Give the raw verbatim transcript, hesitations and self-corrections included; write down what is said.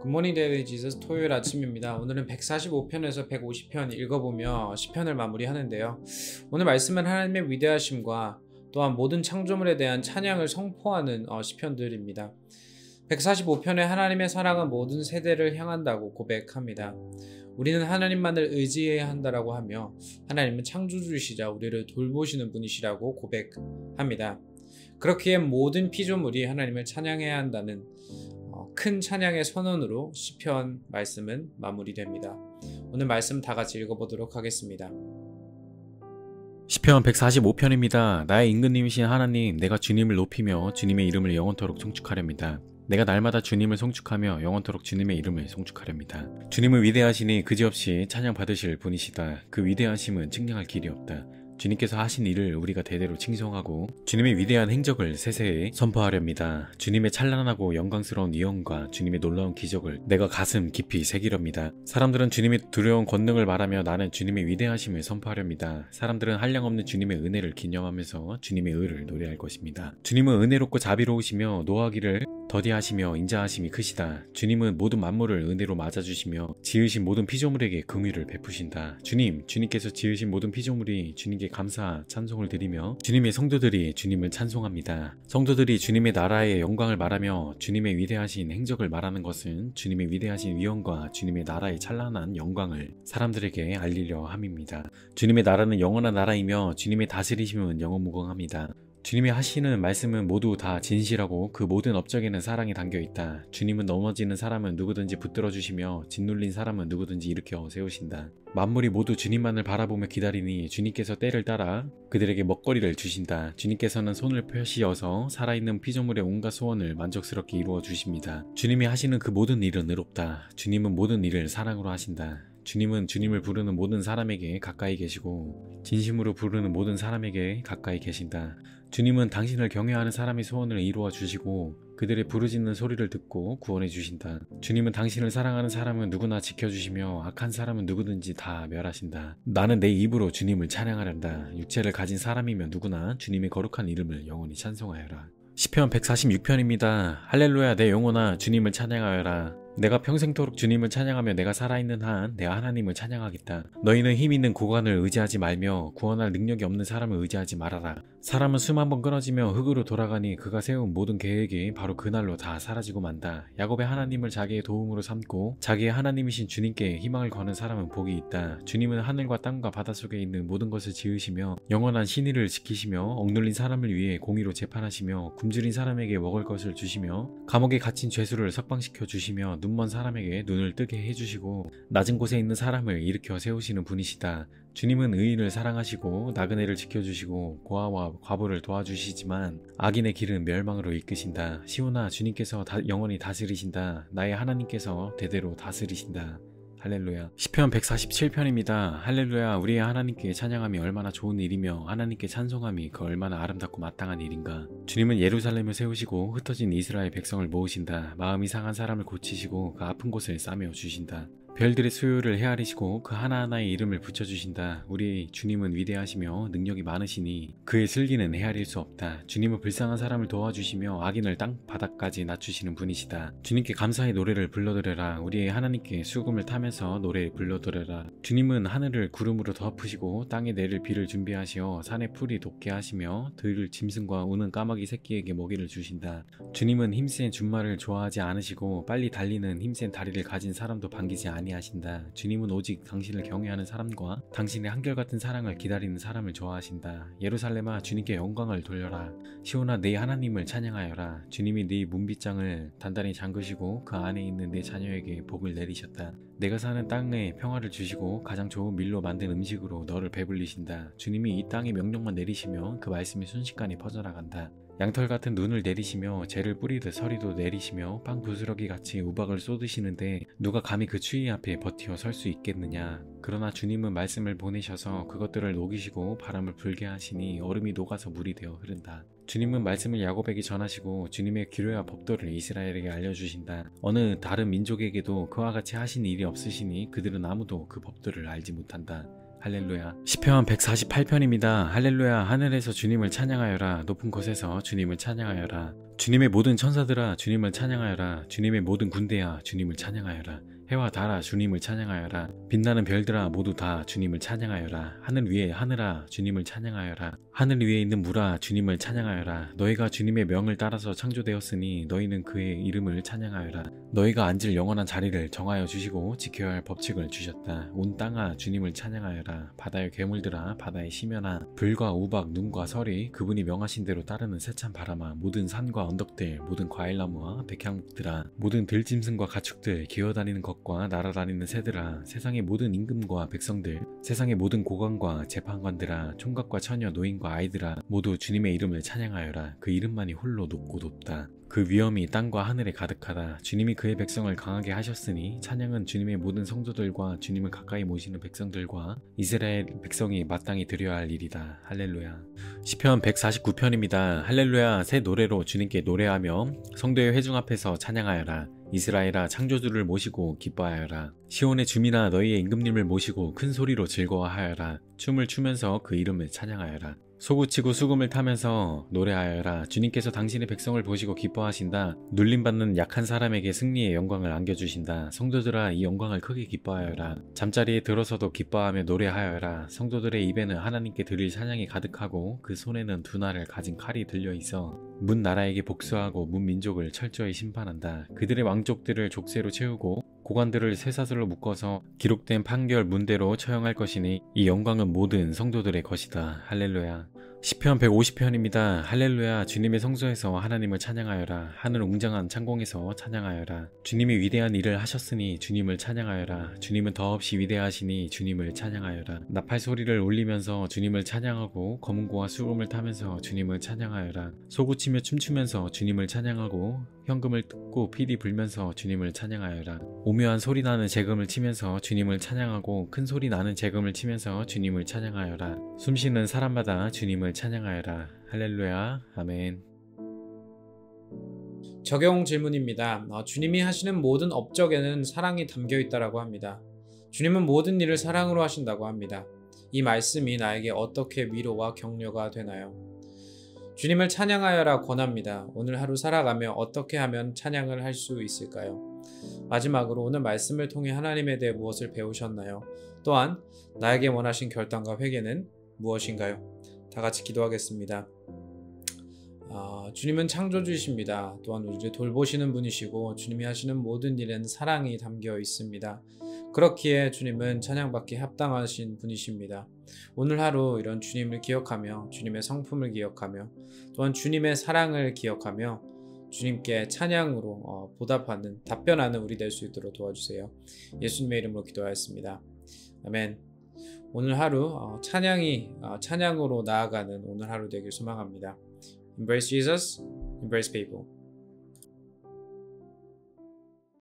굿모닝 데일리 지저스 토요일 아침입니다. 오늘은 백사십오 편에서 백오십 편 읽어보며 십 편을 마무리하는데요. 오늘 말씀은 하나님의 위대하심과 또한 모든 창조물에 대한 찬양을 선포하는 어, 시편들입니다. 백사십오 편에 하나님의 사랑은 모든 세대를 향한다고 고백합니다. 우리는 하나님만을 의지해야 한다라고 하며 하나님은 창조주이시자 우리를 돌보시는 분이시라고 고백합니다. 그렇기에 모든 피조물이 하나님을 찬양해야 한다는 큰 찬양의 선언으로 시편 말씀은 마무리됩니다. 오늘 말씀 다 같이 읽어보도록 하겠습니다. 시편 백사십오 편입니다. 나의 임금님이신 하나님, 내가 주님을 높이며 주님의 이름을 영원토록 송축하렵니다. 내가 날마다 주님을 송축하며 영원토록 주님의 이름을 송축하렵니다. 주님은 위대하시니 그지없이 찬양 받으실 분이시다. 그 위대하심은 측량할 길이 없다. 주님께서 하신 일을 우리가 대대로 칭송하고 주님의 위대한 행적을 세세히 선포하렵니다. 주님의 찬란하고 영광스러운 위엄과 주님의 놀라운 기적을 내가 가슴 깊이 새기렵니다. 사람들은 주님의 두려운 권능을 말하며 나는 주님의 위대하심을 선포하렵니다. 사람들은 한량없는 주님의 은혜를 기념하면서 주님의 의를 노래할 것입니다. 주님은 은혜롭고 자비로우시며 노하기를 더디하시며 인자하심이 크시다. 주님은 모든 만물을 은혜로 맞아주시며 지으신 모든 피조물에게 긍휼을 베푸신다. 주님, 주님께서 지으신 모든 피조물이 주님께 감사 찬송을 드리며 주님의 성도들이 주님을 찬송합니다. 성도들이 주님의 나라의 영광을 말하며 주님의 위대하신 행적을 말하는 것은 주님의 위대하신 위엄과 주님의 나라의 찬란한 영광을 사람들에게 알리려 함입니다. 주님의 나라는 영원한 나라이며 주님의 다스리심은 영원무궁합니다. 주님이 하시는 말씀은 모두 다 진실하고 그 모든 업적에는 사랑이 담겨있다. 주님은 넘어지는 사람은 누구든지 붙들어 주시며 짓눌린 사람은 누구든지 일으켜 세우신다. 만물이 모두 주님만을 바라보며 기다리니 주님께서 때를 따라 그들에게 먹거리를 주신다. 주님께서는 손을 펴시어서 살아있는 피조물의 온갖 소원을 만족스럽게 이루어 주십니다. 주님이 하시는 그 모든 일은 의롭다. 주님은 모든 일을 사랑으로 하신다. 주님은 주님을 부르는 모든 사람에게 가까이 계시고 진심으로 부르는 모든 사람에게 가까이 계신다. 주님은 당신을 경외하는 사람의 소원을 이루어 주시고 그들의 부르짖는 소리를 듣고 구원해 주신다. 주님은 당신을 사랑하는 사람은 누구나 지켜주시며 악한 사람은 누구든지 다 멸하신다. 나는 내 입으로 주님을 찬양하란다. 육체를 가진 사람이면 누구나 주님의 거룩한 이름을 영원히 찬송하여라. 시편 백사십육 편입니다. 할렐루야, 내 영혼아 주님을 찬양하여라. 내가 평생토록 주님을 찬양하며 내가 살아있는 한 내 하나님을 찬양하겠다. 너희는 힘있는 고관을 의지하지 말며 구원할 능력이 없는 사람을 의지하지 말아라. 사람은 숨 한 번 끊어지며 흙으로 돌아가니 그가 세운 모든 계획이 바로 그날로 다 사라지고 만다. 야곱의 하나님을 자기의 도움으로 삼고 자기의 하나님이신 주님께 희망을 거는 사람은 복이 있다. 주님은 하늘과 땅과 바닷속에 있는 모든 것을 지으시며 영원한 신의를 지키시며 억눌린 사람을 위해 공의로 재판하시며 굶주린 사람에게 먹을 것을 주시며 감옥에 갇힌 죄수를 석방시켜 주시며 눈먼 사람에게 눈을 뜨게 해주시고 낮은 곳에 있는 사람을 일으켜 세우시는 분이시다. 주님은 의인을 사랑하시고 나그네를 지켜주시고 고아와 과부를 도와주시지만 악인의 길은 멸망으로 이끄신다. 시온아, 주님께서 다, 영원히 다스리신다. 나의 하나님께서 대대로 다스리신다. 할렐루야. 시편 백사십칠 편입니다. 할렐루야, 우리의 하나님께 찬양함이 얼마나 좋은 일이며 하나님께 찬송함이 그 얼마나 아름답고 마땅한 일인가. 주님은 예루살렘을 세우시고 흩어진 이스라엘 백성을 모으신다. 마음이 상한 사람을 고치시고 그 아픈 곳을 싸매어 주신다. 별들의 수요를 헤아리시고 그 하나하나의 이름을 붙여주신다. 우리 주님은 위대하시며 능력이 많으시니 그의 슬기는 헤아릴 수 없다. 주님은 불쌍한 사람을 도와주시며 악인을 땅바닥까지 낮추시는 분이시다. 주님께 감사의 노래를 불러드려라. 우리의 하나님께 수금을 타면서 노래 불러드려라. 주님은 하늘을 구름으로 덮으시고 땅에 내릴 비를 준비하시어 산에 풀이 돋게 하시며 들을 짐승과 우는 까마귀 새끼에게 먹이를 주신다. 주님은 힘센 준말을 좋아하지 않으시고 빨리 달리는 힘센 다리를 가진 사람도 반기지 아니하신다. 주님은 오직 당신을 경외하는 사람과 당신의 한결같은 사랑을 기다리는 사람을 좋아하신다. 예루살렘아, 주님께 영광을 돌려라. 시온아, 네 하나님을 찬양하여라. 주님이 네 문빗장을 단단히 잠그시고 그 안에 있는 네 자녀에게 복을 내리셨다. 내가 사는 땅에 평화를 주시고 가장 좋은 밀로 만든 음식으로 너를 배불리신다. 주님이 이 땅에 명령만 내리시면 그 말씀이 순식간에 퍼져나간다. 양털 같은 눈을 내리시며 재를 뿌리듯 서리도 내리시며 빵 부스러기 같이 우박을 쏟으시는데 누가 감히 그 추위 앞에 버티어 설 수 있겠느냐. 그러나 주님은 말씀을 보내셔서 그것들을 녹이시고 바람을 불게 하시니 얼음이 녹아서 물이 되어 흐른다. 주님은 말씀을 야곱에게 전하시고 주님의 규례와 법도를 이스라엘에게 알려주신다. 어느 다른 민족에게도 그와 같이 하신 일이 없으시니 그들은 아무도 그 법도를 알지 못한다. 할렐루야. 시편 백사십팔 편입니다. 할렐루야. 하늘에서 주님을 찬양하여라. 높은 곳에서 주님을 찬양하여라. 주님의 모든 천사들아 주님을 찬양하여라. 주님의 모든 군대야 주님을 찬양하여라. 해와 달아 주님을 찬양하여라. 빛나는 별들아 모두 다 주님을 찬양하여라. 하늘 위에 하늘아 주님을 찬양하여라. 하늘 위에 있는 물아 주님을 찬양하여라. 너희가 주님의 명을 따라서 창조되었으니 너희는 그의 이름을 찬양하여라. 너희가 앉을 영원한 자리를 정하여 주시고 지켜야 할 법칙을 주셨다. 온 땅아 주님을 찬양하여라. 바다의 괴물들아 바다의 심연아 불과 우박 눈과 설이 그분이 명하신 대로 따르는 세찬 바람아 모든 산과 언덕들 모든 과일나무와 백향목들아 모든 들짐승과 가축들 기어다니는 것과 날아다니는 새들아 세상의 모든 임금과 백성들 세상의 모든 고관과 재판관들아 총각과 처녀 노인과 아이들아 모두 주님의 이름을 찬양하여라. 그 이름만이 홀로 높고 높다. 그 위엄이 땅과 하늘에 가득하다. 주님이 그의 백성을 강하게 하셨으니 찬양은 주님의 모든 성도들과 주님을 가까이 모시는 백성들과 이스라엘 백성이 마땅히 드려야 할 일이다. 할렐루야. 시편 백사십구 편입니다. 할렐루야. 새 노래로 주님께 노래하며 성도의 회중 앞에서 찬양하여라. 이스라엘아 창조주를 모시고 기뻐하여라. 시온의 주민아 너희의 임금님을 모시고 큰 소리로 즐거워하여라. 춤을 추면서 그 이름을 찬양하여라. 소구치고 수금을 타면서 노래하여라. 주님께서 당신의 백성을 보시고 기뻐하신다. 눌림받는 약한 사람에게 승리의 영광을 안겨주신다. 성도들아 이 영광을 크게 기뻐하여라. 잠자리에 들어서도 기뻐하며 노래하여라. 성도들의 입에는 하나님께 드릴 찬양이 가득하고 그 손에는 두 날을 가진 칼이 들려있어 문 나라에게 복수하고 문 민족을 철저히 심판한다. 그들의 왕족들을 족쇄로 채우고 고관들을 쇠사슬로 묶어서 기록된 판결 문대로 처형할 것이니 이 영광은 모든 성도들의 것이다. 할렐루야. 시편 백오십 편입니다. 할렐루야. 주님의 성소에서 하나님을 찬양하여라. 하늘 웅장한 창공에서 찬양하여라. 주님이 위대한 일을 하셨으니 주님을 찬양하여라. 주님은 더없이 위대하시니 주님을 찬양하여라. 나팔 소리를 울리면서 주님을 찬양하고 검은고와 수금을 타면서 주님을 찬양하여라. 소구치며 춤추면서 주님을 찬양하고 현금을 뜯고 피리 불면서 주님을 찬양하여라. 오묘한 소리 나는 재금을 치면서 주님을 찬양하고 큰 소리 나는 재금을 치면서 주님을 찬양하여라. 숨쉬는 사람마다 주님을 찬양하여라. 할렐루야. 아멘. 적용 질문입니다. 어, 주님이 하시는 모든 업적에는 사랑이 담겨 있다고 합니다. 주님은 모든 일을 사랑으로 하신다고 합니다. 이 말씀이 나에게 어떻게 위로와 격려가 되나요? 주님을 찬양하여라 권합니다. 오늘 하루 살아가며 어떻게 하면 찬양을 할 수 있을까요? 마지막으로 오늘 말씀을 통해 하나님에 대해 무엇을 배우셨나요? 또한 나에게 원하신 결단과 회개는 무엇인가요? 다 같이 기도하겠습니다. 아, 주님은 창조주이십니다. 또한 우리를 돌보시는 분이시고 주님이 하시는 모든 일엔 사랑이 담겨 있습니다. 그렇기에 주님은 찬양받기 합당하신 분이십니다. 오늘 하루 이런 주님을 기억하며 주님의 성품을 기억하며 또한 주님의 사랑을 기억하며 주님께 찬양으로 어, 보답하는 답변하는 우리 될 수 있도록 도와주세요. 예수님의 이름으로 기도하였습니다. 아멘. 오늘 하루 어, 찬양이 어, 찬양으로 나아가는 오늘 하루 되길 소망합니다. Embrace Jesus, embrace people.